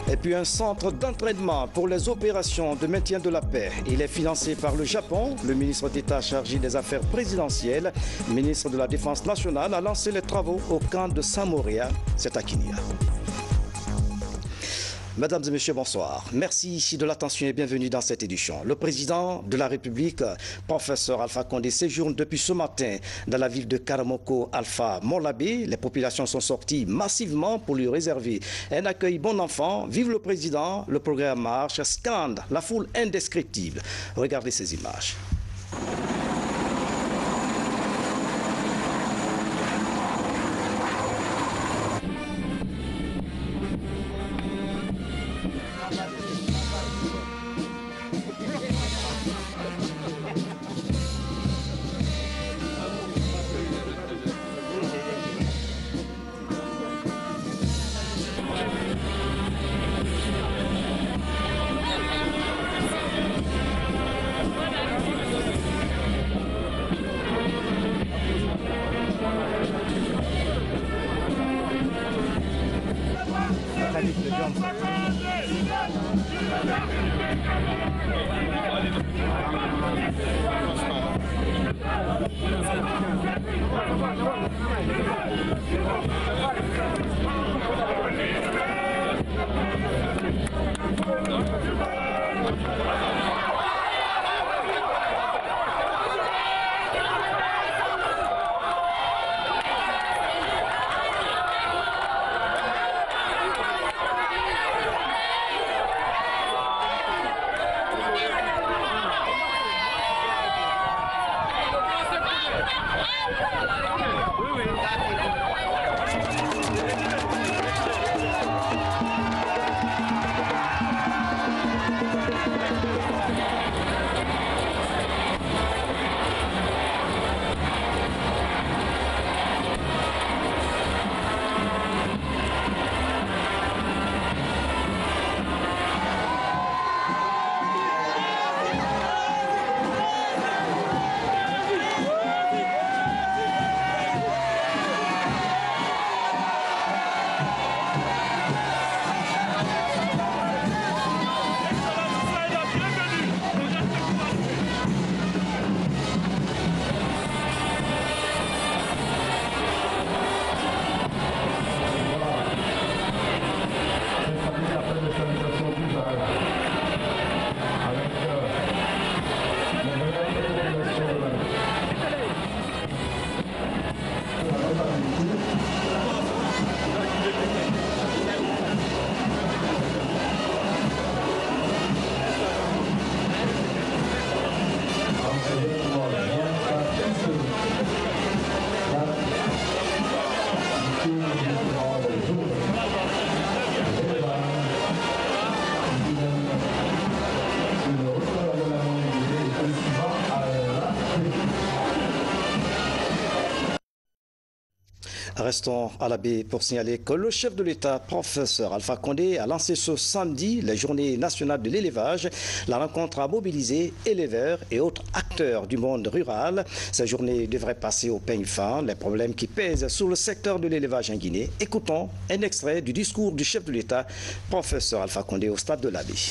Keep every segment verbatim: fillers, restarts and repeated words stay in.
Et puis un centre d'entraînement pour les opérations de maintien de la paix. Il est financé par le Japon. Le ministre d'État chargé des affaires présidentielles, ministre de la Défense nationale, a lancé les travaux au camp de Samoria, c'est à Kinya. Mesdames et messieurs, bonsoir. Merci ici de l'attention et bienvenue dans cette édition. Le président de la République, professeur Alpha Condé, séjourne depuis ce matin dans la ville de Karamoko, Alpha Molabé. Les populations sont sorties massivement pour lui réserver un accueil bon enfant. Vive le président, le programme marche, scande la foule indescriptible. Regardez ces images. Restons à la baie pour signaler que le chef de l'État, professeur Alpha Condé, a lancé ce samedi la journée nationale de l'élevage. La rencontre a mobilisé éleveurs et autres acteurs du monde rural. Cette journée devrait passer au peigne fin les problèmes qui pèsent sur le secteur de l'élevage en Guinée. Écoutons un extrait du discours du chef de l'État, professeur Alpha Condé, au stade de la baie.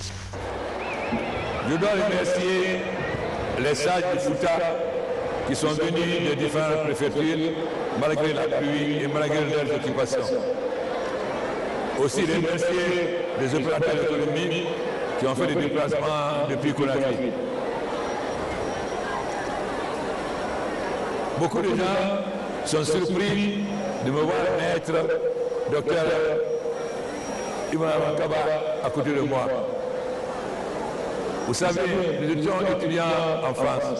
Je dois remercier les sages du Fouta qui sont venus de différentes préfectures malgré la pluie et malgré leurs occupations. Aussi remercier les opérateurs économiques qui ont fait des déplacements depuis Conakry. Beaucoup de gens sont surpris de me voir être docteur Ibrahim Kaba à côté de moi. Vous savez, nous étions étudiants en France.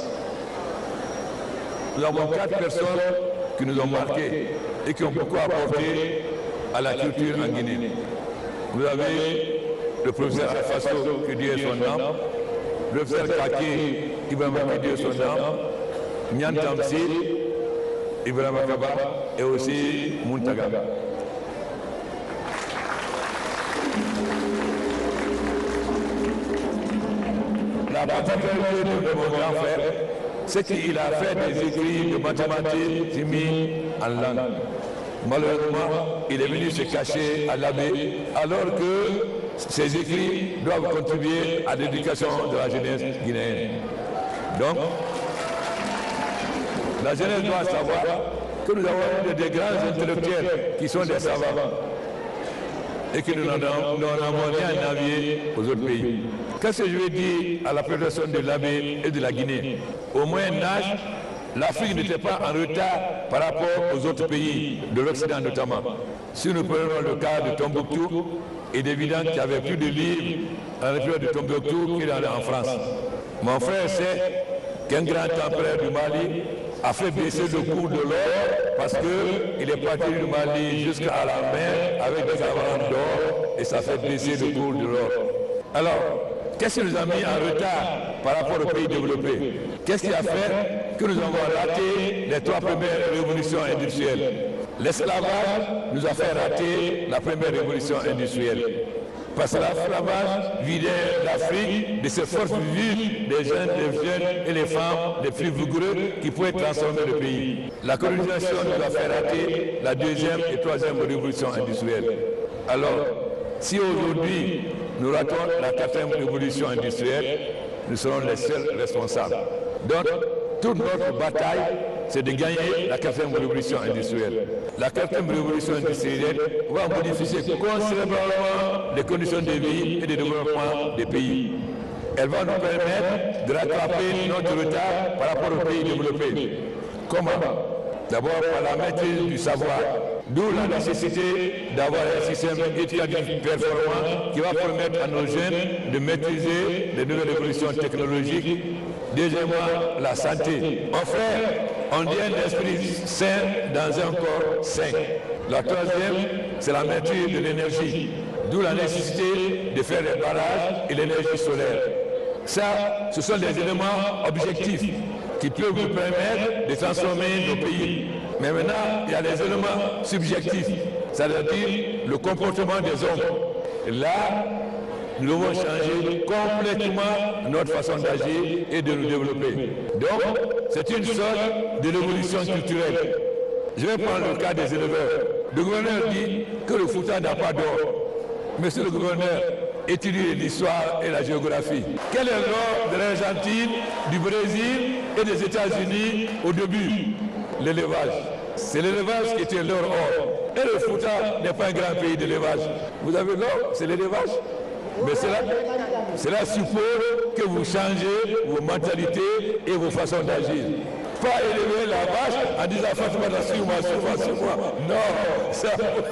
Nous avons quatre personnes qui nous ont marqués et qui ont beaucoup apporté à la culture en Guinée. Vous avez le professeur Alfasso, que Dieu est son âme, le professeur Kaki, Ibrahim que Dieu est son âme, Nyan Tamsi, Ibrahim Kaba et aussi Muntaga. La particularité de mon grand frère, c'est qu'il a fait des écrits de mathématiques, chimie en langue. Malheureusement, il est venu se cacher à l'abbé, alors que ses écrits doivent contribuer à l'éducation de la jeunesse guinéenne. Donc, la jeunesse doit savoir que nous avons des grands intellectuels qui sont des savants et que nous n'en avons rien à envier aux autres pays. Qu'est-ce que je vais dire à la population de l'abbé et de la Guinée? Au Moyen-Âge, l'Afrique n'était pas en retard par rapport aux autres pays, de l'Occident notamment. Si nous prenons le cas de Tombouctou, il est évident qu'il n'y avait plus de livres à l'intérieur de Tombouctou qu'il y en a en France. Mon frère sait qu'un grand empereur du Mali a fait baisser le cours de l'or parce qu'il est parti du Mali jusqu'à la mer avec des avalanches d'or et ça fait baisser le cours de l'or. Alors, qu'est-ce qui nous a mis en retard par rapport aux pays développés? Qu'est-ce qui a fait que nous avons raté les trois premières révolutions industrielles? L'esclavage nous a fait rater la première révolution industrielle. Parce que l'esclavage vidait l'Afrique de ses forces vives, des jeunes, des jeunes et les femmes, des plus vigoureux qui pouvaient transformer le pays. La colonisation nous a fait rater la deuxième et troisième révolution industrielle. Alors, si aujourd'hui nous ratons la quatrième révolution industrielle, nous serons les seuls responsables. Donc, toute notre bataille, c'est de gagner la quatrième révolution industrielle. La quatrième révolution industrielle va modifier considérablement les conditions de vie et de développement des pays. Elle va nous permettre de rattraper notre retard par rapport aux pays développés. Comment? D'abord par la maîtrise du savoir, d'où la nécessité d'avoir un système éducatif performant qui va permettre à nos jeunes de maîtriser les nouvelles évolutions technologiques. Deuxièmement, la santé. Enfin, on dit un esprit sain dans un corps sain. La troisième, c'est la maîtrise de l'énergie, d'où la nécessité de faire les barrages et l'énergie solaire. Ça, ce sont des éléments objectifs qui peuvent nous permettre de transformer nos pays. Mais maintenant, il y a des éléments subjectifs, c'est-à-dire le comportement des hommes. Et là, nous devons changer complètement notre façon d'agir et de nous développer. Donc, c'est une sorte de révolution culturelle. Je vais prendre le cas des éleveurs. Le gouverneur dit que le Fouta n'a pas d'or. Monsieur le gouverneur, étudie l'histoire et la géographie. Quel est l'or de l'Argentine, du Brésil et des États-Unis au début? L'élevage. C'est l'élevage qui était leur or. Et le Fouta n'est pas un grand pays d'élevage. Vous avez l'or, c'est l'élevage. Mais cela, cela suppose que vous changez vos mentalités et vos façons d'agir. Pas élever la vache en disant Fatima, suis-moi, suis-moi, suis-moi. Non, ça.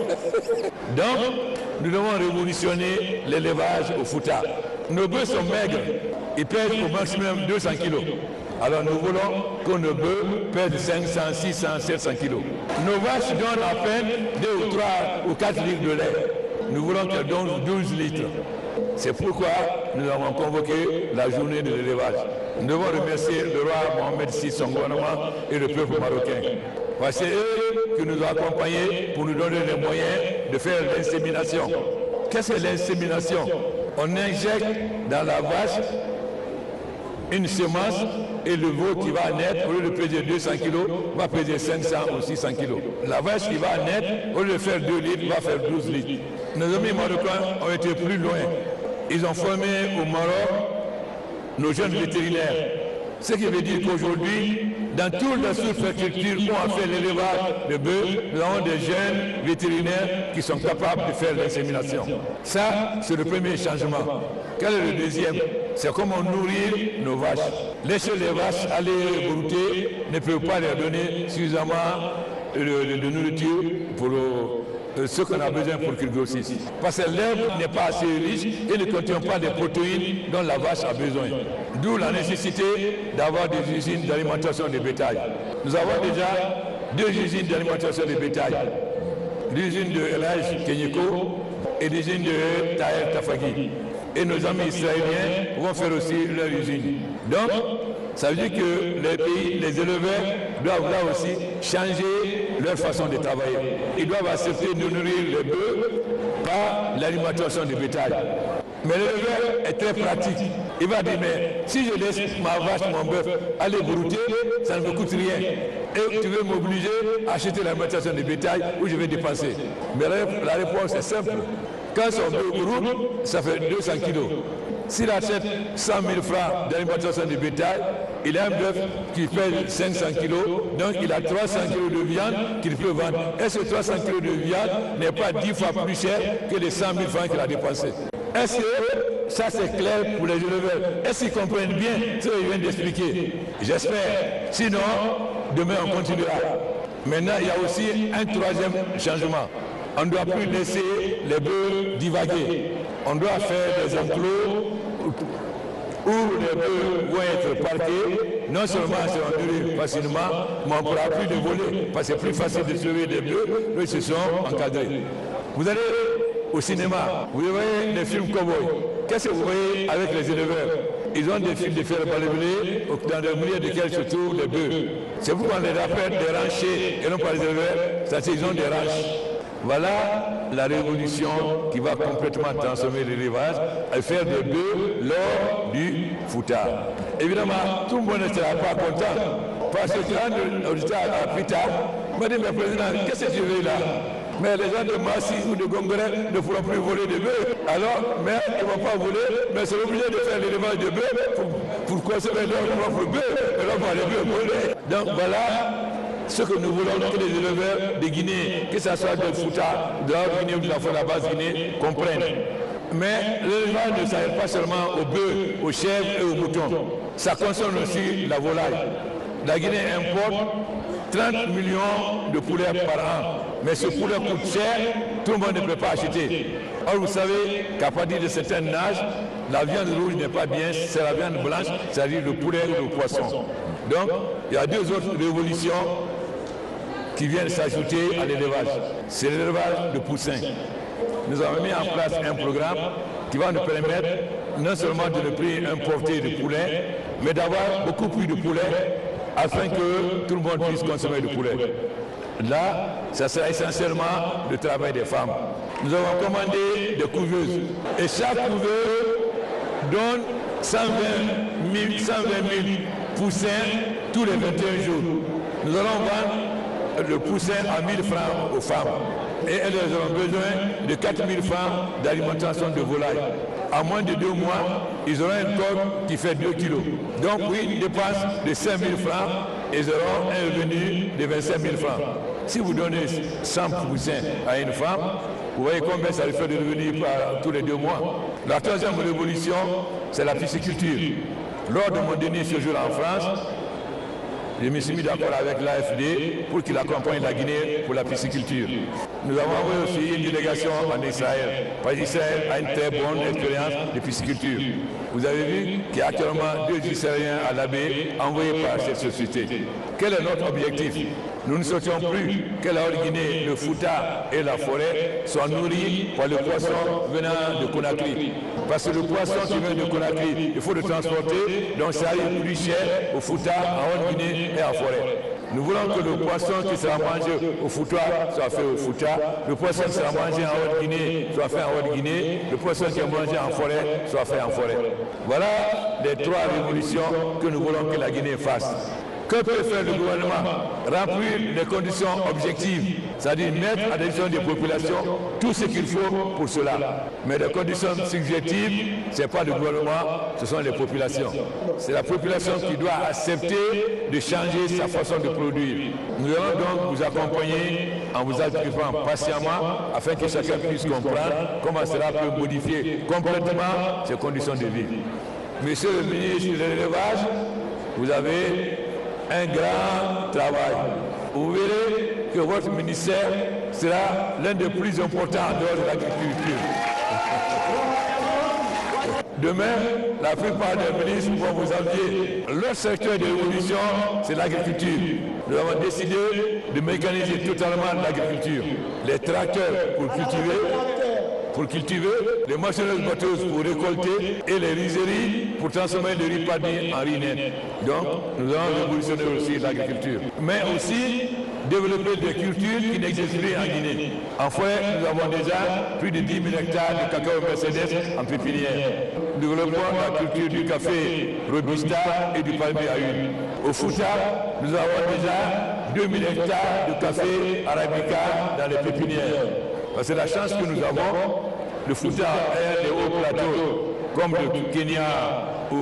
Donc, nous devons révolutionner l'élevage au Fouta. Nos bœufs sont maigres, ils pèsent au maximum deux cents kilos. Alors nous voulons que nos bœufs pèsent cinq cents, six cents, sept cents kilos. Nos vaches donnent à peine deux ou trois ou quatre litres de lait. Nous voulons qu'elles donnent douze litres. C'est pourquoi nous avons convoqué la journée de l'élevage. Nous devons remercier le roi Mohamed six, son gouvernement et le peuple marocain. C'est eux qui nous ont accompagnés pour nous donner les moyens de faire l'insémination. Qu'est-ce que l'insémination? On injecte dans la vache une semence et le veau qui va naître, au lieu de peser deux cents kilos, va peser cinq cents ou six cents kilos. La vache qui va naître, au lieu de faire deux litres, va faire douze litres. Nos amis marocains ont été plus loin. Ils ont formé au Maroc nos jeunes vétérinaires. Ce qui veut dire qu'aujourd'hui, dans toutes les sous-préfectures où on fait l'élevage de bœufs, nous avons des jeunes vétérinaires qui sont capables de faire l'insémination. Ça, c'est le premier changement. Quel est le deuxième? C'est comment nourrir nos vaches. Laisser les vaches aller brouter ne peut pas leur donner suffisamment de, de, de nourriture pour euh, ce qu'on a besoin pour qu'ils grossissent. Parce que l'herbe n'est pas assez riche et ne contient pas des protéines dont la vache a besoin. D'où la nécessité d'avoir des usines d'alimentation de bétail. Nous avons déjà deux usines d'alimentation de bétail. L'usine de El Hadj Kenyeko et l'usine de Taher Tafagi. Et nos amis israéliens vont faire aussi leur usine. Donc, ça veut dire que les pays, les éleveurs doivent là aussi changer leur façon de travailler. Ils doivent accepter de nourrir les bœufs par l'alimentation du bétail. Mais l'éleveur est très pratique. Il va dire, mais si je laisse ma vache, mon bœuf aller brouter, ça ne me coûte rien. Et tu veux m'obliger à acheter l'alimentation de bétail où je vais dépenser. Mais la réponse est simple. Quand son bœuf broute, ça fait deux cents kilos. S'il achète cent mille francs d'alimentation de bétail, il a un bœuf qui pèse cinq cents kilos, donc il a trois cents kilos de viande qu'il peut vendre. Et ce trois cents kilos de viande n'est pas dix fois plus cher que les cent mille francs qu'il a dépensés. Est-ce que ça c'est clair pour les éleveurs? Est-ce qu'ils comprennent bien ce que je viens d'expliquer? J'espère. Sinon, demain on continuera. Maintenant, il y a aussi un troisième changement. On ne doit plus laisser les bœufs divaguer. On doit faire des enclos où les bœufs vont être parqués. Non seulement c'est enduré facilement, mais on ne pourra plus les voler. Parce que c'est plus facile de sauver des bœufs, eux se sont encadrés. Vous allez au cinéma, vous voyez les films cow-boys. Qu'est-ce que vous voyez avec les éleveurs? Ils ont des fils de fer balai dans le milieu desquels se trouvent les bœufs. C'est pourquoi on les appelle des ranchers et non pas les éleveurs, c'est-à-dire qu'ils ont des ranches. Voilà la révolution qui va complètement transformer l'élevage et faire des bœufs lors du foutard. Évidemment, tout le monde ne sera pas content. Parce que quand l'auditeur a plus tard, m'a dit, mais président, qu'est-ce que tu veux là? Mais les gens de Massi ou de Gongoré ne pourront plus voler des bœufs. Alors, mais ils ne vont pas voler, mais c'est obligé de faire l'élevage de bœufs pour, pour conserver leurs propres bœufs. Et là, on va les bœufs voler. Donc voilà ce que nous voulons que les éleveurs de Guinée, que ce soit de Fouta, de la Guinée ou de la base Guinée, comprennent. Mais l'élevage ne s'arrête pas seulement aux bœufs, aux chèvres et aux moutons. Ça concerne aussi la volaille. La Guinée importe trente millions de poulets par an. Mais ce poulet coûte cher, tout le monde ne peut pas acheter. Or, vous savez qu'à partir de certains âges, la viande rouge n'est pas bien, c'est la viande blanche, c'est-à-dire le poulet ou le poisson. Donc, il y a deux autres révolutions qui viennent s'ajouter à l'élevage. C'est l'élevage de poussins. Nous avons mis en place un programme qui va nous permettre non seulement de ne plus importer de poulet, mais d'avoir beaucoup plus de poulets afin que tout le monde puisse consommer du poulet. Là, ça sera essentiellement le travail des femmes. Nous avons commandé des couveuses et chaque couveuse donne cent vingt mille poussins tous les vingt et un jours. Nous allons vendre le poussin à mille francs aux femmes et elles auront besoin de quatre mille francs d'alimentation de volaille. En moins de deux mois, ils auront un corps qui fait deux kilos. Donc oui, une dépense de cinq mille francs, ils auront un revenu de vingt-cinq mille francs. Si vous donnez cent poussins à une femme, vous voyez combien ça lui fait de revenus par tous les deux mois. La troisième révolution, c'est la pisciculture. Lors de mon dernier séjour en France, je me suis mis d'accord avec l'A F D pour qu'il accompagne la Guinée pour la pisciculture. Nous avons envoyé aussi une délégation en Israël, parce qu'Israël a une très bonne expérience de pisciculture. Vous avez vu qu'il y a actuellement deux Israéliens à la baie envoyés par cette société. Quel est notre objectif? Nous ne souhaitons plus que la Haute-Guinée, le Fouta et la forêt soient nourris par le poisson venant de Conakry. Parce que le poisson qui vient de Conakry, il faut le transporter, donc ça arrive plus cher au Fouta, en Haute-Guinée et en forêt. Nous voulons que le poisson qui sera mangé au Fouta soit fait au Fouta, le poisson qui sera mangé en Haute-Guinée soit fait en Haute-Guinée, le poisson qui est mangé en forêt soit fait en forêt. Voilà les trois révolutions que nous voulons que la Guinée fasse. Que peut faire le gouvernement? Remplir les conditions objectives, c'est-à-dire mettre à la disposition des populations tout ce qu'il faut pour cela. Mais les conditions subjectives, ce n'est pas le gouvernement, ce sont les populations. C'est la population qui doit accepter de changer sa façon de produire. Nous allons donc vous accompagner en vous occupant patiemment afin que chacun puisse comprendre comment cela peut modifier complètement ses conditions de vie. Monsieur le ministre de l'élevage, vous avez un grand travail. Vous verrez que votre ministère sera l'un des plus importants de l'agriculture. Demain, la plupart des ministres vont vous envier. Leur secteur d'évolution, c'est l'agriculture. Nous avons décidé de mécaniser totalement l'agriculture. Les tracteurs pour cultiver, pour cultiver, les machines batteuses pour récolter et les rizeries pour transformer le riz paddy en riz net. Donc, nous allons révolutionner aussi l'agriculture. Mais aussi développer des cultures qui n'existent plus en Guinée. En forêt, nous avons déjà plus de dix mille hectares de cacao Mercedes en pépinière. Nous développons la culture du café Robusta et du palmier à huile. Au Fouta, nous avons déjà deux mille hectares de café Arabica dans les pépinières. C'est la chance que nous avons. Le Fouta est des hauts plateaux comme le Kenya ou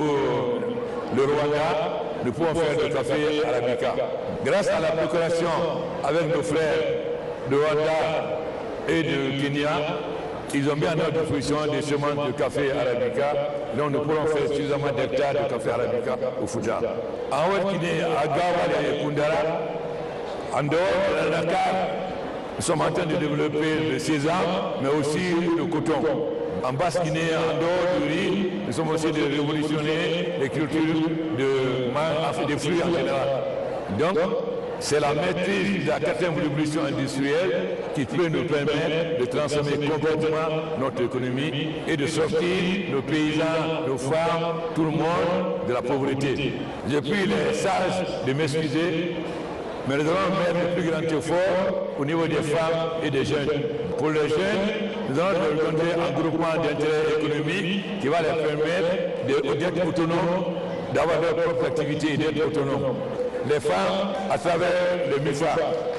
le Rwanda. Nous pouvons faire du café Arabica. Grâce à la procuration avec nos frères de Rwanda et de Kenya, ils ont mis à notre disposition des semences de café Arabica. Donc nous pourrons faire suffisamment d'hectares de café Arabica au Fouta. En Haute-Guinée, à Gawale et Kundara, en dehors de la Dakar, nous sommes en train de développer le sésame, mais aussi le coton. En Basse-Guinée, en dehors du riz, nous sommes aussi de révolutionner les cultures de, des fruits en général. Donc, c'est la maîtrise de la quatrième révolution industrielle qui peut nous permettre de transformer complètement notre économie et de sortir nos paysans, nos femmes, tout le monde de la pauvreté. Je prie les sages de m'excuser, mais nous allons mettre le plus grand effort au niveau des femmes et des jeunes. Pour les jeunes, nous allons leur donner un groupement d'intérêt économique qui va leur permettre d'être autonomes, d'avoir leur propre activité et d'être autonomes. Les femmes, à travers le M I F A,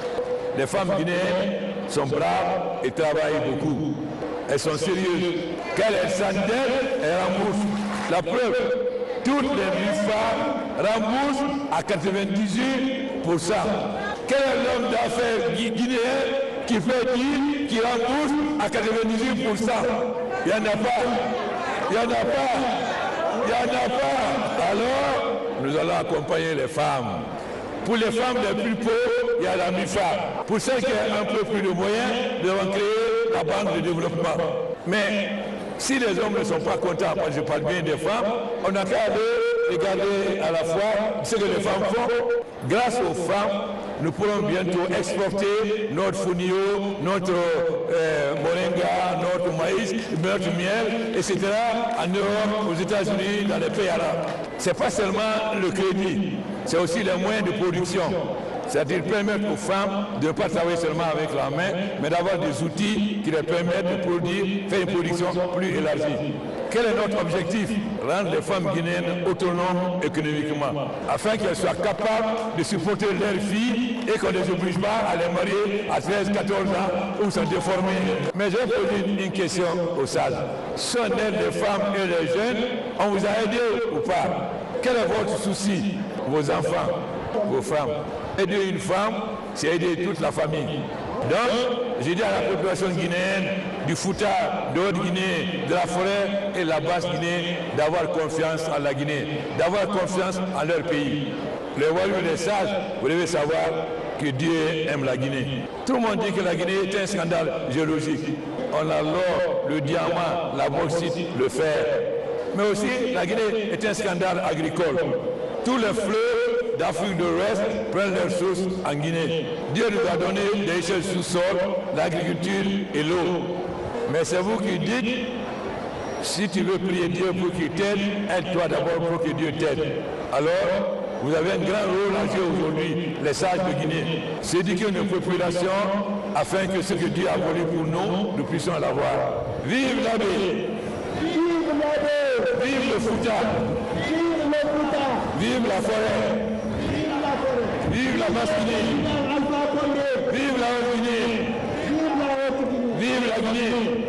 les femmes guinéennes sont braves et travaillent beaucoup. Elles sont sérieuses. Quand elles s'endettent, elles remboursent. La preuve, toutes les M I F A remboursent à quatre-vingt-dix-huit pour cent. Quel est l'homme d'affaires guinéen qui fait dire qu'il rembourse à quatre-vingt-dix-huit pour cent? Il n'y en a pas. Il n'y en a pas. Il n'y en a pas. Alors, nous allons accompagner les femmes. Pour les femmes les plus pauvres, il y a la M I F A. Pour celles qui ont un peu plus de moyens, nous allons créer la banque de développement. Mais si les hommes ne sont pas contents, parce que je parle bien des femmes, on a qu'à regarder à la fois ce que les femmes font. Grâce aux femmes, nous pourrons bientôt exporter notre fonio, notre euh, moringa, notre maïs, notre miel, et cetera en Europe, aux États-Unis, dans les pays arabes. Ce n'est pas seulement le crédit, c'est aussi les moyens de production. C'est-à-dire permettre aux femmes de ne pas travailler seulement avec la main, mais d'avoir des outils qui leur permettent de produire, faire une production plus élargie. Quel est notre objectif? Rendre les femmes guinéennes autonomes économiquement, afin qu'elles soient capables de supporter leurs filles et qu'on ne les oblige pas à les marier à treize à quatorze ans ou se déformer. Mais je vais poser une question aux sages. Sont-elles les femmes et les jeunes? On vous a aidé ou pas? Quel est votre souci? Vos enfants, vos femmes. Aider une femme, c'est aider toute la famille. Donc, j'ai dit à la population guinéenne, du Fouta, de Haute-Guinée, de la forêt et de la Basse-Guinée, d'avoir confiance en la Guinée, d'avoir confiance en leur pays. Les voyous et les sages, vous devez savoir que Dieu aime la Guinée. Tout le monde dit que la Guinée est un scandale géologique. On a l'or, le diamant, la bauxite, le fer. Mais aussi, la Guinée est un scandale agricole. Tous les fleuves d'Afrique de l'Ouest prennent leurs sources en Guinée. Dieu nous a donné des richesses sous-sol, l'agriculture et l'eau. Mais c'est vous qui dites, si tu veux prier Dieu pour qu'il t'aide, aide-toi d'abord pour que Dieu t'aide. Alors, vous avez un grand rôle à jouer aujourd'hui, les sages de Guinée. C'est d'éduquer une population afin que ce que Dieu a volé pour nous, nous puissions l'avoir. Vive la baie! Vive la baie! Vive le Fouta! Vive le Fouta! Vive la forêt! Vive la forêt! Vive la Basse-Guinée! Vive la Haute-Guinée! Vive la Haute-Guinée! Vive la Guinée!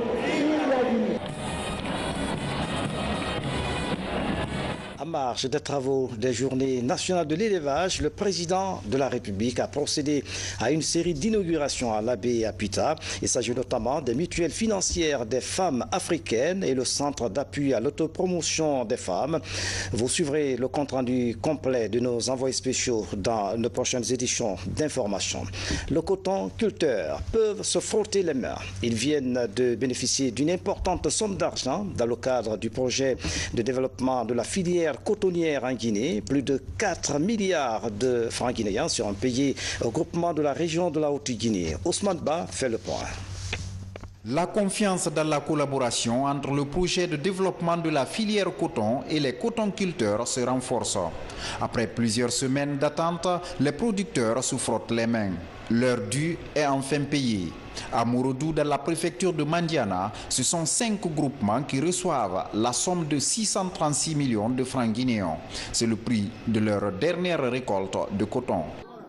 En marge des travaux des Journées nationales de l'élevage, le président de la République a procédé à une série d'inaugurations à l'Abbé et à Puita. Il s'agit notamment des mutuelles financières des femmes africaines et le centre d'appui à l'autopromotion des femmes. Vous suivrez le compte-rendu complet de nos envoyés spéciaux dans nos prochaines éditions d'information. Le coton-culteurs peuvent se frotter les mains. Ils viennent de bénéficier d'une importante somme d'argent dans le cadre du projet de développement de la filière cotonnière en Guinée. Plus de quatre milliards de francs guinéens seront payés au groupement de la région de la Haute-Guinée. Ousmane Ba fait le point. La confiance dans la collaboration entre le projet de développement de la filière coton et les cotonculteurs se renforce. Après plusieurs semaines d'attente, les producteurs se frottent les mains. Leur dû est enfin payé. À Mouroudou, dans la préfecture de Mandiana, ce sont cinq groupements qui reçoivent la somme de six cent trente-six millions de francs guinéens. C'est le prix de leur dernière récolte de coton.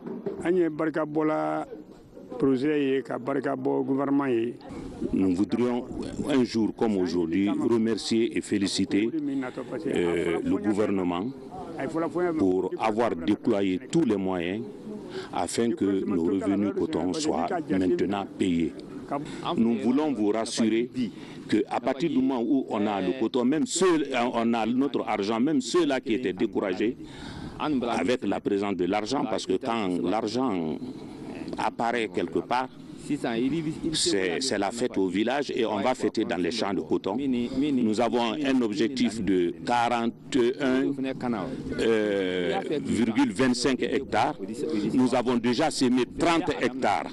Nous voudrions un jour comme aujourd'hui remercier et féliciter euh, le gouvernement pour avoir déployé tous les moyens afin que nos revenus coton soient maintenant payés. Nous voulons vous rassurer qu'à partir du moment où on a le coton, même ceux, on a notre argent, même ceux-là qui étaient découragés, avec la présence de l'argent, parce que quand l'argent apparaît quelque part, c'est la fête au village et on va fêter dans les champs de coton. Nous avons un objectif de quarante et un virgule vingt-cinq hectares. Nous avons déjà semé trente hectares.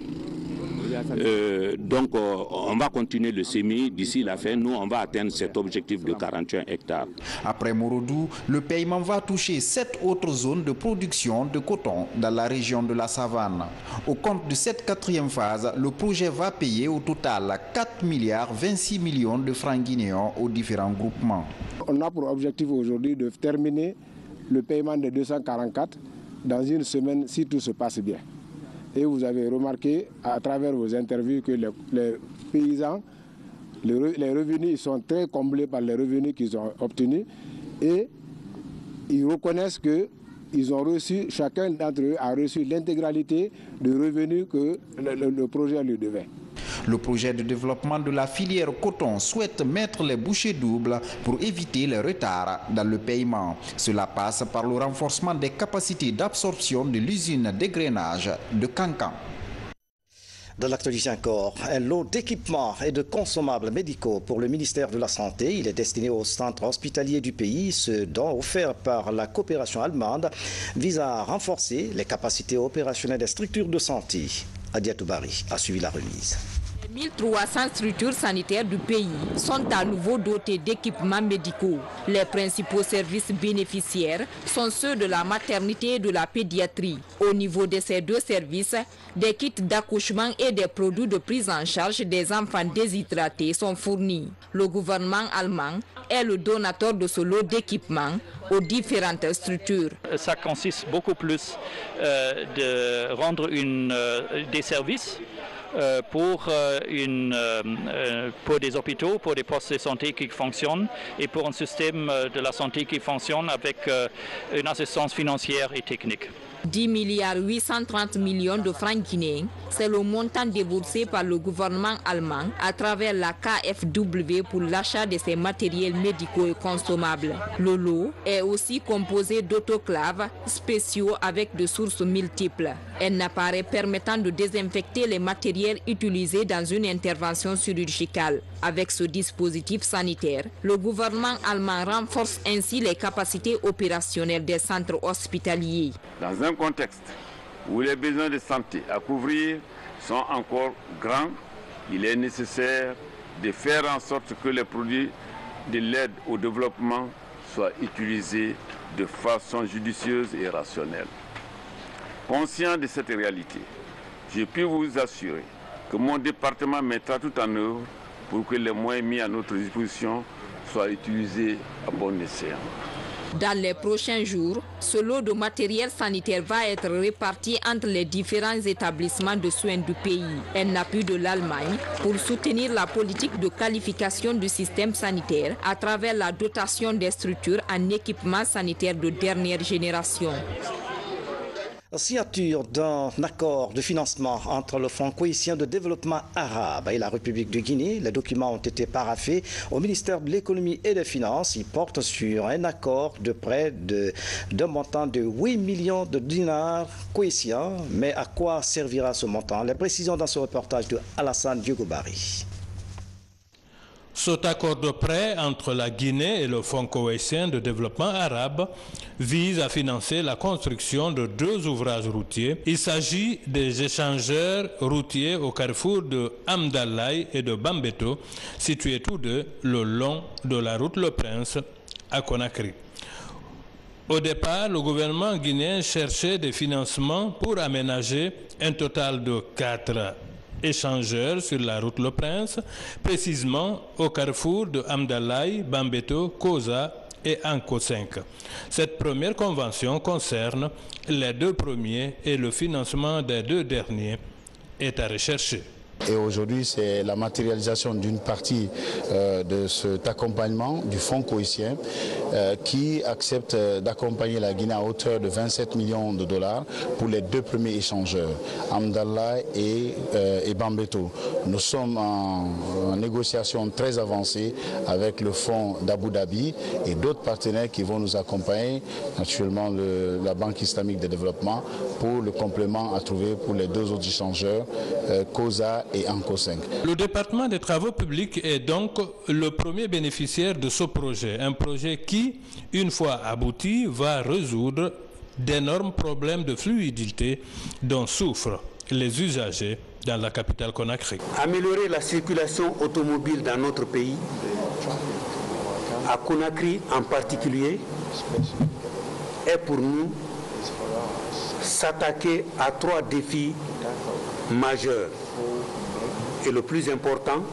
Euh, donc euh, on va continuer le semis d'ici la fin. Nous on va atteindre cet objectif de quarante et un hectares. Après Mouroudou, le paiement va toucher sept autres zones de production de coton dans la région de la Savane. Au compte de cette quatrième phase, le projet va payer au total quatre milliards vingt-six millions de francs guinéens aux différents groupements. On a pour objectif aujourd'hui de terminer le paiement de deux cent quarante-quatre dans une semaine si tout se passe bien. Et vous avez remarqué à travers vos interviews que les, les paysans, les, les revenus ils sont très comblés par les revenus qu'ils ont obtenus et ils reconnaissent qu'ils ont reçu, chacun d'entre eux a reçu l'intégralité du revenu que le, le, le projet lui devait. Le projet de développement de la filière coton souhaite mettre les bouchées doubles pour éviter les retards dans le paiement. Cela passe par le renforcement des capacités d'absorption de l'usine d'égrainage de Kankan. Dans l'actualité encore, un lot d'équipements et de consommables médicaux pour le ministère de la Santé. Il est destiné aux centres hospitaliers du pays. Ce don offert par la coopération allemande vise à renforcer les capacités opérationnelles des structures de santé. Adia Toubari a suivi la remise. mille trois cents structures sanitaires du pays sont à nouveau dotées d'équipements médicaux. Les principaux services bénéficiaires sont ceux de la maternité et de la pédiatrie. Au niveau de ces deux services, des kits d'accouchement et des produits de prise en charge des enfants déshydratés sont fournis. Le gouvernement allemand est le donateur de ce lot d'équipements aux différentes structures. Ça consiste beaucoup plus euh, de rendre une, euh, des services Euh, pour, euh, une, euh, pour des hôpitaux, pour des postes de santé qui fonctionnent et pour un système de la santé qui fonctionne avec euh, une assistance financière et technique. dix milliards huit cent trente millions de francs guinéens, c'est le montant déboursé par le gouvernement allemand à travers la K F W pour l'achat de ces matériels médicaux et consommables. Le lot est aussi composé d'autoclaves spéciaux avec des sources multiples. Un appareil permettant de désinfecter les matériels utilisés dans une intervention chirurgicale. Avec ce dispositif sanitaire, le gouvernement allemand renforce ainsi les capacités opérationnelles des centres hospitaliers. Dans un contexte où les besoins de santé à couvrir sont encore grands, il est nécessaire de faire en sorte que les produits de l'aide au développement soient utilisés de façon judicieuse et rationnelle. Conscient de cette réalité, je puis vous assurer que mon département mettra tout en œuvre pour que les moyens mis à notre disposition soient utilisés à bon escient. Dans les prochains jours, ce lot de matériel sanitaire va être réparti entre les différents établissements de soins du pays. Un appui de l'Allemagne pour soutenir la politique de qualification du système sanitaire à travers la dotation des structures en équipements sanitaires de dernière génération. Signature d'un accord de financement entre le Fonds cohésien de développement arabe et la République de Guinée. Les documents ont été paraphés au ministère de l'économie et des finances. Ils portent sur un accord de près d'un montant de huit millions de dinars cohésiens. Mais à quoi servira ce montant? Les précisions dans ce reportage de Alassane Diogobari. Cet accord de prêt entre la Guinée et le Fonds koweïtien de développement arabe vise à financer la construction de deux ouvrages routiers. Il s'agit des échangeurs routiers au carrefour de Hamdallaye et de Bambeto, situés tous deux le long de la route Le Prince à Conakry. Au départ, le gouvernement guinéen cherchait des financements pour aménager un total de quatre échangeurs sur la route Le Prince, précisément au carrefour de Hamdallaye, Bambeto, Koza et Anko cinq. Cette première convention concerne les deux premiers et le financement des deux derniers est à rechercher. Et aujourd'hui, c'est la matérialisation d'une partie euh, de cet accompagnement du Fonds koweïtien euh, qui accepte d'accompagner la Guinée à hauteur de vingt-sept millions de dollars pour les deux premiers échangeurs, Hamdallaye et, euh, et Bambeto. Nous sommes en, en négociation très avancée avec le Fonds d'Abu Dhabi et d'autres partenaires qui vont nous accompagner, naturellement le, la Banque islamique de développement, pour le complément à trouver pour les deux autres échangeurs, euh, Koza et Anko cinq. Le département des travaux publics est donc le premier bénéficiaire de ce projet, un projet qui, une fois abouti, va résoudre d'énormes problèmes de fluidité dont souffrent les usagers dans la capitale Conakry. Améliorer la circulation automobile dans notre pays, à Conakry en particulier, est pour nous s'attaquer à trois défis majeurs. Et le plus important,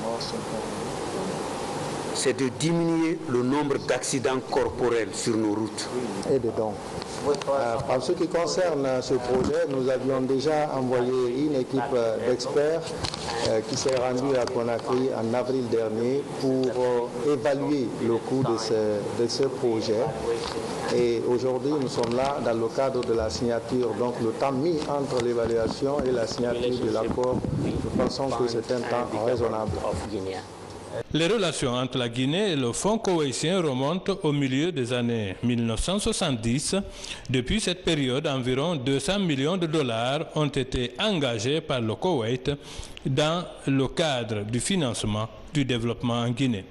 c'est de diminuer le nombre d'accidents corporels sur nos routes. Et dedans. Euh, en ce qui concerne ce projet, nous avions déjà envoyé une équipe d'experts euh, qui s'est rendue à Conakry en avril dernier pour euh, évaluer le coût de ce, de ce projet. Et aujourd'hui, nous sommes là dans le cadre de la signature. Donc le temps mis entre l'évaluation et la signature de l'accord, nous pensons que c'est un temps raisonnable. Les relations entre la Guinée et le Fonds koweïtien remontent au milieu des années mille neuf cent soixante-dix. Depuis cette période, environ deux cents millions de dollars ont été engagés par le Koweït dans le cadre du financement du développement en Guinée.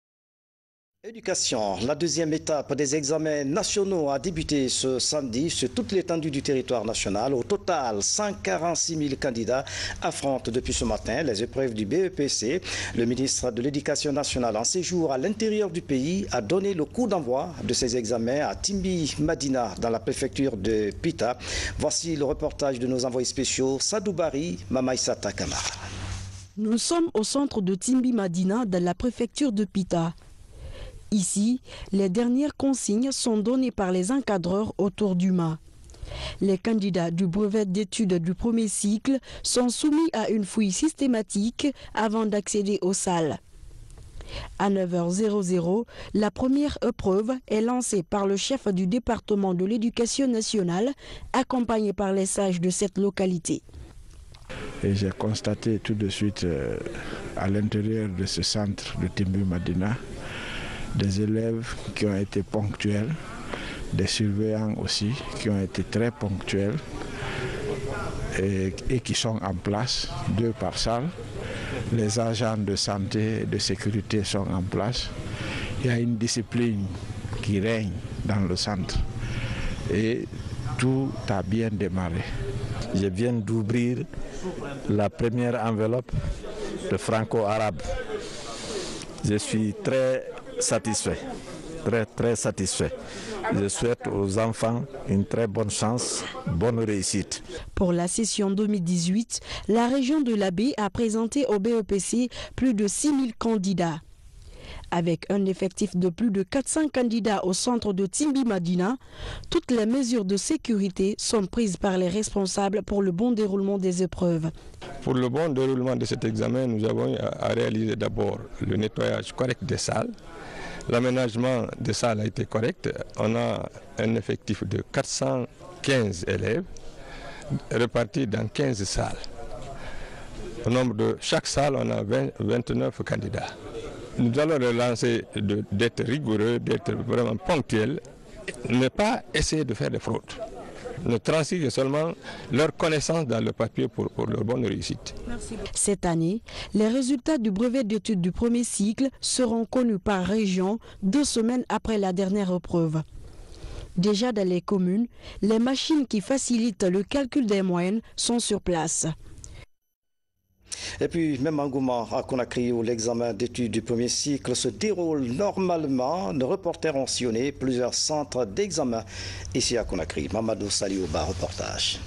Éducation, la deuxième étape des examens nationaux a débuté ce samedi sur toute l'étendue du territoire national. Au total, cent quarante-six mille candidats affrontent depuis ce matin les épreuves du B E P C. Le ministre de l'Éducation nationale en séjour à l'intérieur du pays a donné le coup d'envoi de ces examens à Timbi Madina dans la préfecture de Pita. Voici le reportage de nos envoyés spéciaux Sadou Bari, Mamaïsata Kamara. Nous sommes au centre de Timbi Madina dans la préfecture de Pita. Ici, les dernières consignes sont données par les encadreurs autour du mât. Les candidats du brevet d'études du premier cycle sont soumis à une fouille systématique avant d'accéder aux salles. À neuf heures, la première épreuve est lancée par le chef du département de l'éducation nationale, accompagné par les sages de cette localité. Et j'ai constaté tout de suite euh, à l'intérieur de ce centre de Timbi Madina des élèves qui ont été ponctuels, des surveillants aussi qui ont été très ponctuels et, et qui sont en place, deux par salle. Les agents de santé et de sécurité sont en place. Il y a une discipline qui règne dans le centre et tout a bien démarré. Je viens d'ouvrir la première enveloppe de franco-arabe. Je suis très satisfait, très très satisfait. Je souhaite aux enfants une très bonne chance, bonne réussite. Pour la session deux mille dix-huit, la région de la Baie a présenté au B E P C plus de six mille candidats. Avec un effectif de plus de quatre cents candidats au centre de Timbi Madina, toutes les mesures de sécurité sont prises par les responsables pour le bon déroulement des épreuves. Pour le bon déroulement de cet examen, nous avons à réaliser d'abord le nettoyage correct des salles. L'aménagement des salles a été correct. On a un effectif de quatre cent quinze élèves répartis dans quinze salles. Au nombre de chaque salle, on a vingt, vingt-neuf candidats. Nous allons leur lancer d'être rigoureux, d'être vraiment ponctuels, ne pas essayer de faire des fraudes. ne transigent seulement leur connaissance dans le papier pour, pour leur bonne réussite. Cette année, les résultats du brevet d'études du premier cycle seront connus par région deux semaines après la dernière épreuve. Déjà dans les communes, les machines qui facilitent le calcul des moyennes sont sur place. Et puis, même en Gouma, à Conakry, où l'examen d'études du premier cycle se déroule normalement, nos reporters ont sillonné plusieurs centres d'examen ici à Conakry. Mamadou Saliouba, reportage.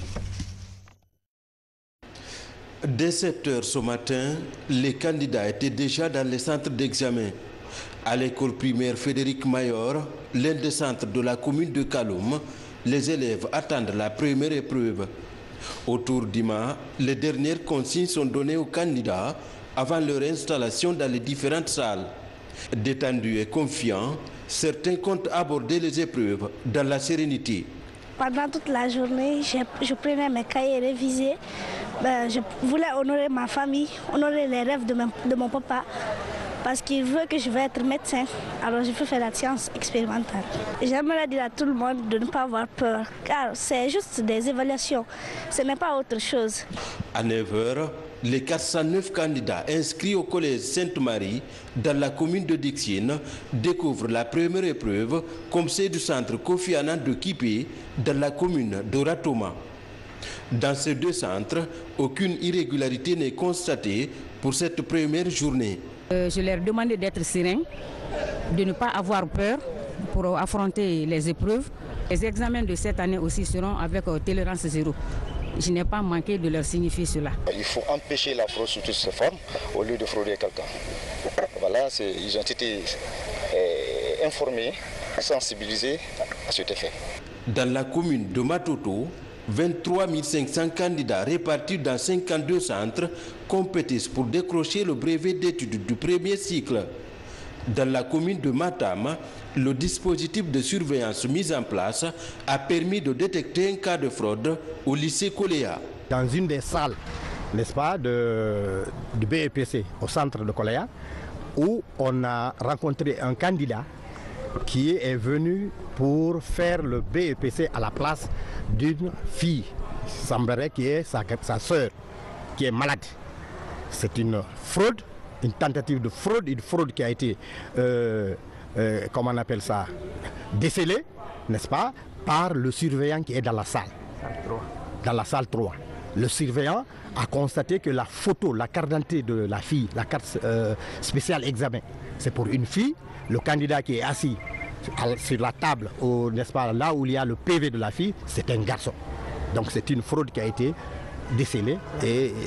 Dès sept heures ce matin, les candidats étaient déjà dans les centres d'examen. À l'école primaire Frédéric Mayor, l'un des centres de la commune de Kaloum, les élèves attendent la première épreuve. Autour d'Ima, les dernières consignes sont données aux candidats avant leur installation dans les différentes salles. Détendus et confiants, certains comptent aborder les épreuves dans la sérénité. Pendant toute la journée, je, je prenais mes cahiers révisés. Ben, je voulais honorer ma famille, honorer les rêves de, mon, de mon papa. Parce qu'il veut que je vais être médecin, alors je peux faire la science expérimentale. J'aimerais dire à tout le monde de ne pas avoir peur, car c'est juste des évaluations, ce n'est pas autre chose. À neuf heures, les quatre cent neuf candidats inscrits au collège Sainte-Marie, dans la commune de Dixine, découvrent la première épreuve comme celle du centre Kofi Annan de Kipé, dans la commune d'Oratoma. Dans ces deux centres, aucune irrégularité n'est constatée pour cette première journée. Euh, je leur demandais d'être sereins, de ne pas avoir peur pour affronter les épreuves. Les examens de cette année aussi seront avec euh, tolérance zéro. Je n'ai pas manqué de leur signifier cela. Il faut empêcher la fraude sous toutes ses formes au lieu de frauder quelqu'un. Voilà, ils ont été euh, informés, sensibilisés à cet effet. Dans la commune de Matoto, vingt-trois mille cinq cents candidats répartis dans cinquante-deux centres compétissent pour décrocher le brevet d'études du premier cycle. Dans la commune de Matam, le dispositif de surveillance mis en place a permis de détecter un cas de fraude au lycée Koléa. Dans une des salles, n'est-ce pas, de, du B E P C au centre de Koléa, où on a rencontré un candidat qui est venu pour faire le B E P C à la place d'une fille, il semblerait qui est sa, sa sœur, qui est malade. C'est une fraude, une tentative de fraude, une fraude qui a été, euh, euh, comment on appelle ça, décelée, n'est-ce pas, par le surveillant qui est dans la salle, dans la salle trois. Le surveillant a constaté que la photo, la carte d'identité de la fille, la carte euh, spéciale examen, c'est pour une fille. Le candidat qui est assis sur la table, n'est-ce pas, là où il y a le P V de la fille, c'est un garçon. Donc c'est une fraude qui a été décelée et, et,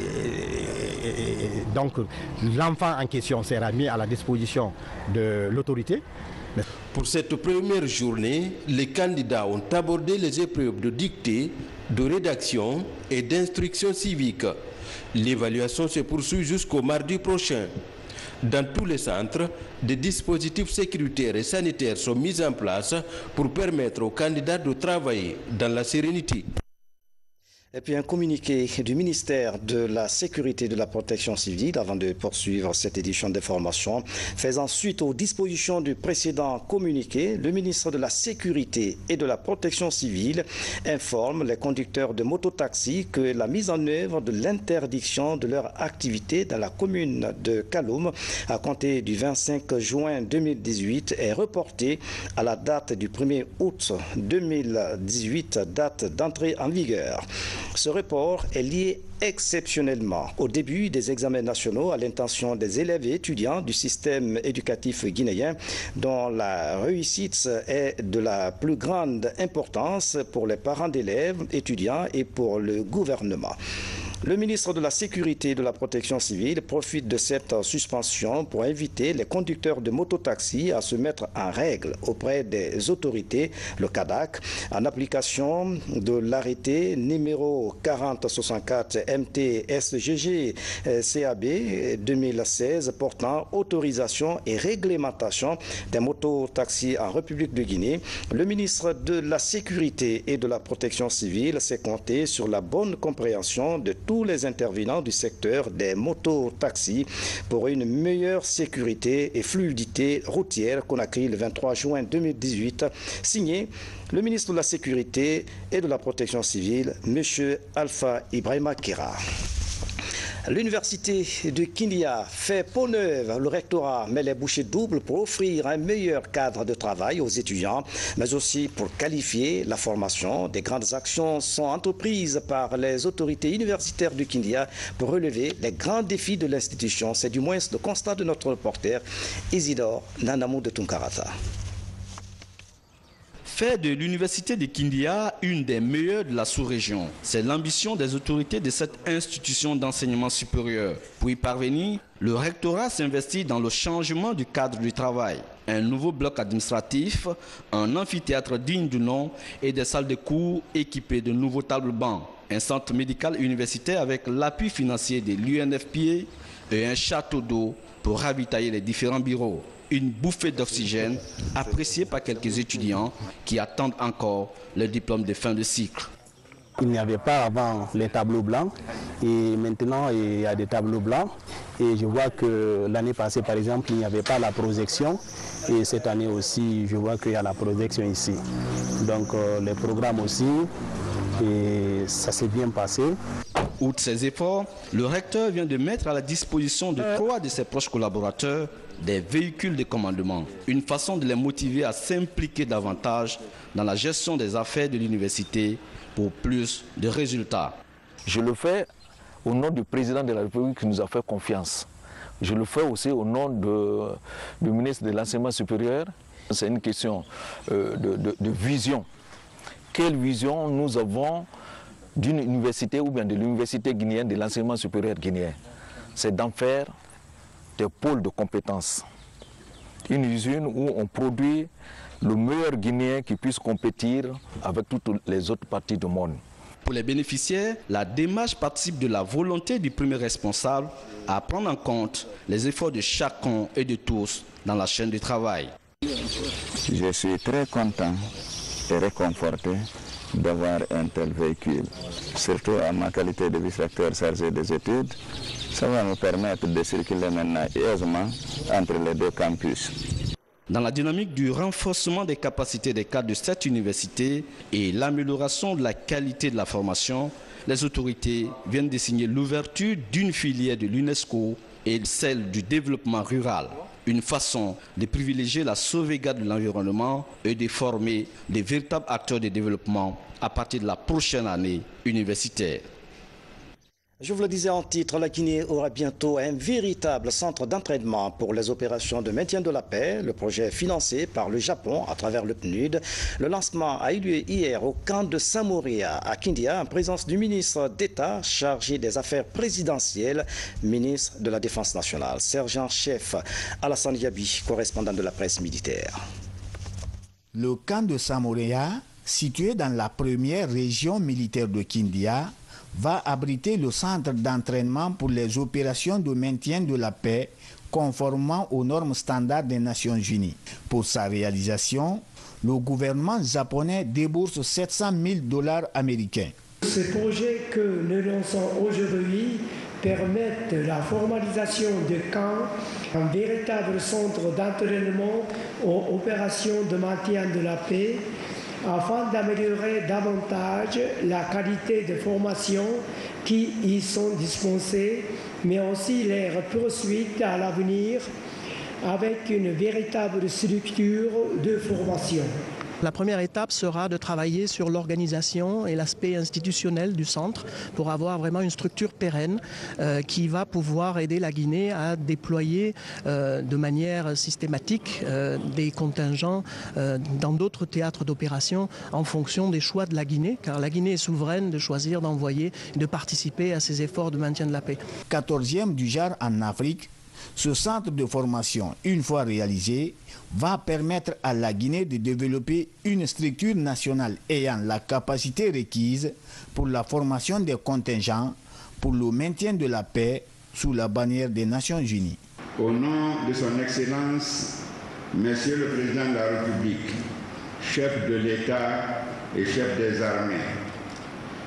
et donc l'enfant en question sera mis à la disposition de l'autorité. Pour cette première journée, les candidats ont abordé les épreuves de dictée, de rédaction et d'instruction civique. L'évaluation se poursuit jusqu'au mardi prochain. Dans tous les centres, des dispositifs sécuritaires et sanitaires sont mis en place pour permettre aux candidats de travailler dans la sérénité. Et puis un communiqué du ministère de la Sécurité et de la Protection civile avant de poursuivre cette édition d'information. Faisant suite aux dispositions du précédent communiqué, le ministre de la Sécurité et de la Protection civile informe les conducteurs de mototaxis que la mise en œuvre de l'interdiction de leur activité dans la commune de Kaloum à compter du vingt-cinq juin deux mille dix-huit est reportée à la date du premier août deux mille dix-huit, date d'entrée en vigueur. Ce report est lié exceptionnellement au début des examens nationaux à l'intention des élèves et étudiants du système éducatif guinéen dont la réussite est de la plus grande importance pour les parents d'élèves, étudiants et pour le gouvernement. Le ministre de la Sécurité et de la Protection civile profite de cette suspension pour inviter les conducteurs de mototaxi à se mettre en règle auprès des autorités, le C A D A C, en application de l'arrêté numéro quarante soixante-quatre M T S G G C A B deux mille seize portant autorisation et réglementation des mototaxis en République de Guinée. Le ministre de la Sécurité et de la Protection civile s'est compté sur la bonne compréhension de tout tous les intervenants du secteur des motos-taxis pour une meilleure sécurité et fluidité routière Conakry le vingt-trois juin deux mille dix-huit, signé le ministre de la Sécurité et de la Protection civile, M. Alpha Ibrahima Kera. L'université de Kindia fait peau neuve. Le rectorat met les bouchées doubles pour offrir un meilleur cadre de travail aux étudiants, mais aussi pour qualifier la formation. Des grandes actions sont entreprises par les autorités universitaires de Kindia pour relever les grands défis de l'institution. C'est du moins le constat de notre reporter Isidore Nanamou de Tunkarata. Faire de l'université de Kindia une des meilleures de la sous-région. C'est l'ambition des autorités de cette institution d'enseignement supérieur. Pour y parvenir, le rectorat s'investit dans le changement du cadre du travail. Un nouveau bloc administratif, un amphithéâtre digne du nom et des salles de cours équipées de nouveaux tables-bancs. Un centre médical universitaire avec l'appui financier de l'U N F P A et un château d'eau pour ravitailler les différents bureaux. Une bouffée d'oxygène appréciée par quelques étudiants qui attendent encore le diplôme de fin de cycle. Il n'y avait pas avant les tableaux blancs et maintenant il y a des tableaux blancs et je vois que l'année passée par exemple il n'y avait pas la projection et cette année aussi je vois qu'il y a la projection ici. Donc euh, les programmes aussi et ça s'est bien passé. Outre ces efforts, le recteur vient de mettre à la disposition de trois de ses proches collaborateurs des véhicules de commandement, une façon de les motiver à s'impliquer davantage dans la gestion des affaires de l'université pour plus de résultats. Je le fais au nom du président de la République qui nous a fait confiance. Je le fais aussi au nom de, du ministre de l'Enseignement supérieur. C'est une question euh, de, de, de vision. Quelle vision nous avons d'une université ou bien de l'université guinéenne, de l'enseignement supérieur guinéen? C'est d'en faire des pôles de compétences. Une usine où on produit le meilleur Guinéen qui puisse compétir avec toutes les autres parties du monde. Pour les bénéficiaires, la démarche participe de la volonté du premier responsable à prendre en compte les efforts de chacun et de tous dans la chaîne de travail. Je suis très content et réconforté d'avoir un tel véhicule, surtout à ma qualité de vice-recteur chargé des études. Ça va me permettre de circuler maintenant aisément entre les deux campus. Dans la dynamique du renforcement des capacités des cadres de cette université et l'amélioration de la qualité de la formation, les autorités viennent de signer l'ouverture d'une filière de l'UNESCO et celle du développement rural. Une façon de privilégier la sauvegarde de l'environnement et de former des véritables acteurs de développement à partir de la prochaine année universitaire. Je vous le disais en titre, la Guinée aura bientôt un véritable centre d'entraînement pour les opérations de maintien de la paix. Le projet est financé par le Japon à travers le P N U D. Le lancement a eu lieu hier au camp de Samoria à Kindia en présence du ministre d'État chargé des affaires présidentielles, ministre de la Défense nationale, sergent-chef Alassane Yabi, correspondant de la presse militaire. Le camp de Samoria, situé dans la première région militaire de Kindia, va abriter le centre d'entraînement pour les opérations de maintien de la paix conformément aux normes standards des Nations Unies. Pour sa réalisation, le gouvernement japonais débourse sept cent mille dollars américains. Ces projets que nous lançons aujourd'hui permettent la formalisation de camps, un véritable centre d'entraînement aux opérations de maintien de la paix, afin d'améliorer davantage la qualité de formation qui y sont dispensées, mais aussi leur poursuite à l'avenir avec une véritable structure de formation. La première étape sera de travailler sur l'organisation et l'aspect institutionnel du centre pour avoir vraiment une structure pérenne euh, qui va pouvoir aider la Guinée à déployer euh, de manière systématique euh, des contingents euh, dans d'autres théâtres d'opération en fonction des choix de la Guinée, car la Guinée est souveraine de choisir d'envoyer et de participer à ces efforts de maintien de la paix. quatorzième du genre en Afrique, ce centre de formation, une fois réalisé, va permettre à la Guinée de développer une structure nationale ayant la capacité requise pour la formation des contingents pour le maintien de la paix sous la bannière des Nations Unies. Au nom de son Excellence, Monsieur le Président de la République, chef de l'État et chef des armées,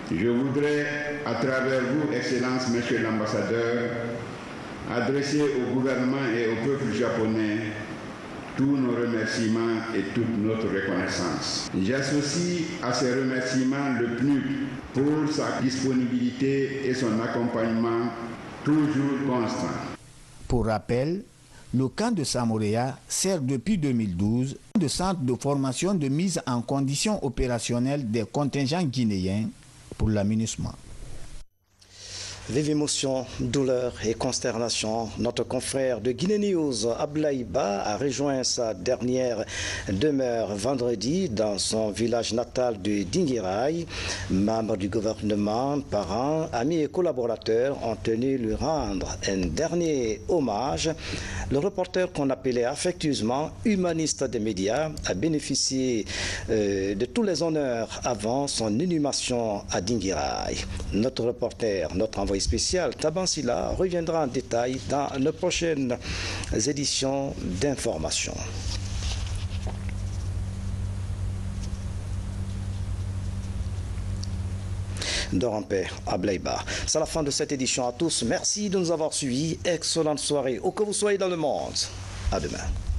Je voudrais, à travers vous, Excellence, Monsieur l'ambassadeur, adresser au gouvernement et au peuple japonais tous nos remerciements et toute notre reconnaissance. J'associe à ces remerciements le P N U D pour sa disponibilité et son accompagnement toujours constant. Pour rappel, le camp de Samoréa sert depuis deux mille douze de centre de formation de mise en condition opérationnelle des contingents guinéens pour la MINUSMA. Vive émotion, douleur et consternation. Notre confrère de Guinée News, Ablaïba, a rejoint sa dernière demeure vendredi dans son village natal de Dinguiraye. Membres du gouvernement, parents, amis et collaborateurs ont tenu lui rendre un dernier hommage. Le reporter qu'on appelait affectueusement humaniste des médias a bénéficié euh, de tous les honneurs avant son inhumation à Dinguiraye. Notre reporter, notre envoyé spécial Taban Silla reviendra en détail dans les prochaines éditions d'information. Dors en paix, Ablaïba. C'est la fin de cette édition à tous. Merci de nous avoir suivis. Excellente soirée, où que vous soyez dans le monde. À demain.